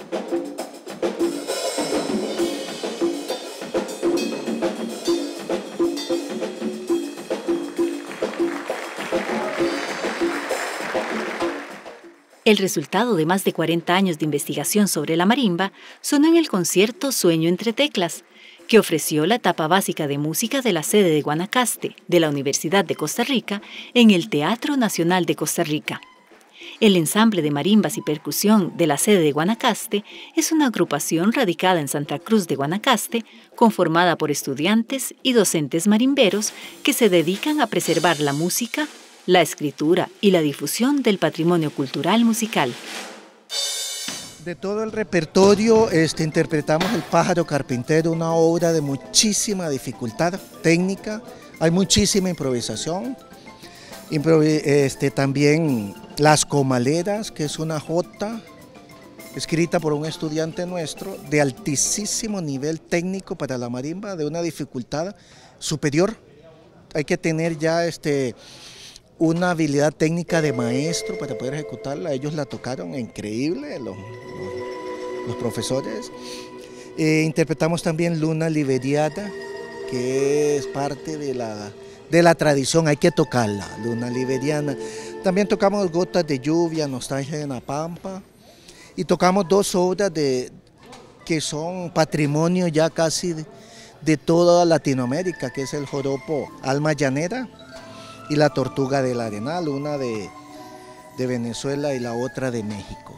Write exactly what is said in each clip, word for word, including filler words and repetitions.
El resultado de más de cuarenta años de investigación sobre la marimba sonó en el concierto Sueño entre Teclas, que ofreció la etapa básica de música de la sede de Guanacaste, de la Universidad de Costa Rica, en el Teatro Nacional de Costa Rica. El ensamble de marimbas y percusión de la sede de Guanacaste es una agrupación radicada en Santa Cruz de Guanacaste, conformada por estudiantes y docentes marimberos que se dedican a preservar la música, la escritura y la difusión del patrimonio cultural musical. De todo el repertorio este, interpretamos El pájaro carpintero, una obra de muchísima dificultad técnica, hay muchísima improvisación. Improvi este, también Las Comaleras, que es una jota escrita por un estudiante nuestro de altísimo nivel técnico para la marimba, de una dificultad superior. Hay que tener ya este, una habilidad técnica de maestro para poder ejecutarla. Ellos la tocaron increíble, los, los, los profesores. Eh, interpretamos también Luna Liberiana, que es parte de la, de la tradición, hay que tocarla, Luna Liberiana. También tocamos Gotas de Lluvia, Nostalgia en la Pampa, y tocamos dos obras de, que son patrimonio ya casi de, de toda Latinoamérica, que es el joropo Alma Llanera y la Tortuga del Arenal, una de, de Venezuela y la otra de México.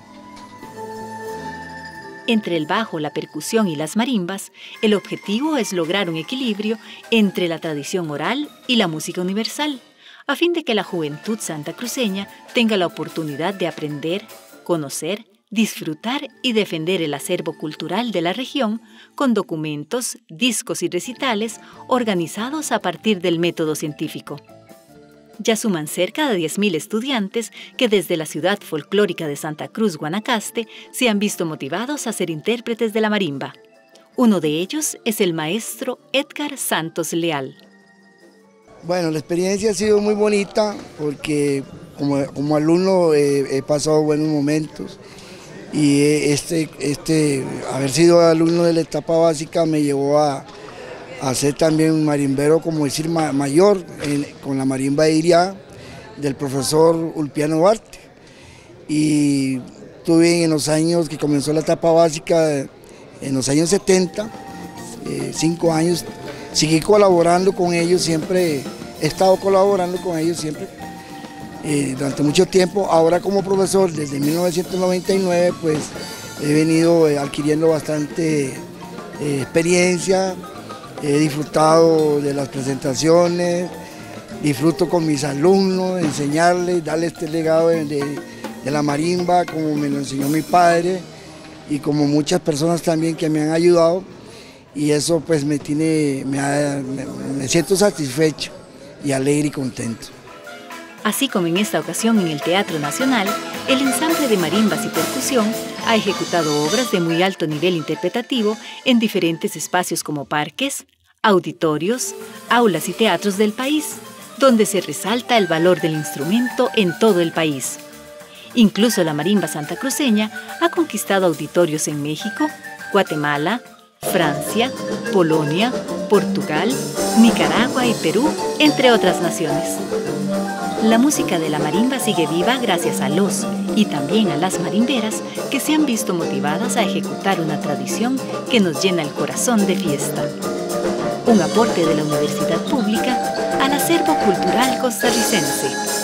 Entre el bajo, la percusión y las marimbas, el objetivo es lograr un equilibrio entre la tradición oral y la música universal, a fin de que la juventud santacruceña tenga la oportunidad de aprender, conocer, disfrutar y defender el acervo cultural de la región con documentos, discos y recitales organizados a partir del método científico. Ya suman cerca de diez mil estudiantes que desde la ciudad folclórica de Santa Cruz, Guanacaste, se han visto motivados a ser intérpretes de la marimba. Uno de ellos es el maestro Edgar Santos Leal. Bueno, la experiencia ha sido muy bonita porque como, como alumno eh, he pasado buenos momentos y este, este, haber sido alumno de la etapa básica me llevó a a ser también un marimbero, como decir, mayor, en, con la marimba de Iriá, del profesor Ulpiano Duarte. Y tuve en los años que comenzó la etapa básica, en los años setenta, eh, cinco años, seguí colaborando con ellos, siempre he estado colaborando con ellos siempre, eh, durante mucho tiempo. Ahora como profesor, desde mil novecientos noventa y nueve, pues he venido eh, adquiriendo bastante eh, experiencia. He disfrutado de las presentaciones, disfruto con mis alumnos, enseñarles, darles este legado de, de, de la marimba como me lo enseñó mi padre y como muchas personas también que me han ayudado, y eso pues me, tiene, me, me, me siento satisfecho y alegre y contento. Así como en esta ocasión en el Teatro Nacional, el ensamble de marimbas y percusión ha ejecutado obras de muy alto nivel interpretativo en diferentes espacios como parques, auditorios, aulas y teatros del país, donde se resalta el valor del instrumento en todo el país. Incluso la marimba santacruceña ha conquistado auditorios en México, Guatemala, Francia, Polonia, Portugal, Nicaragua y Perú, entre otras naciones. La música de la marimba sigue viva gracias a los y también a las marimberas que se han visto motivadas a ejecutar una tradición que nos llena el corazón de fiesta. Un aporte de la Universidad Pública al acervo cultural costarricense.